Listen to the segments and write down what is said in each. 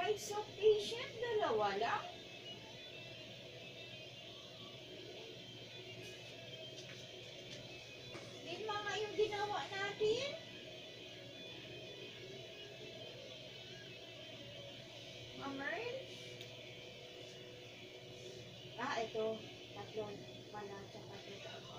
types of patient? Dalawa lang? Din mga yung ginawa natin? Mamerl? Ito. Tatlo pala. Tsaka ito ako.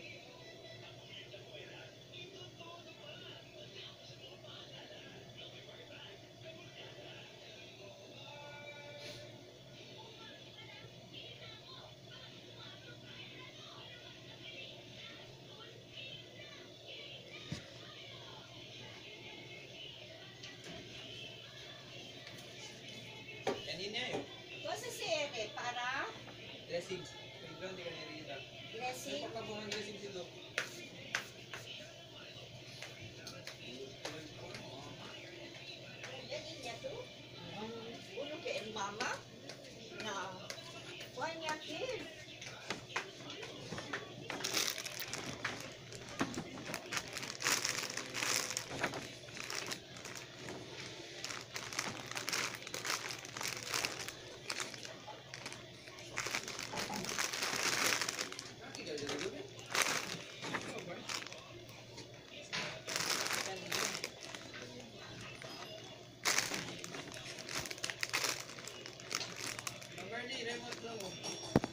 Kanina yun. Kasi si Ere, para Dressing. Ikaw hindi ka nirita. dressing. Pagkabungan dressing sila. Galing niya to. Ulo kay mama. Na. Why niya kid? Mamerl, remote lang mo.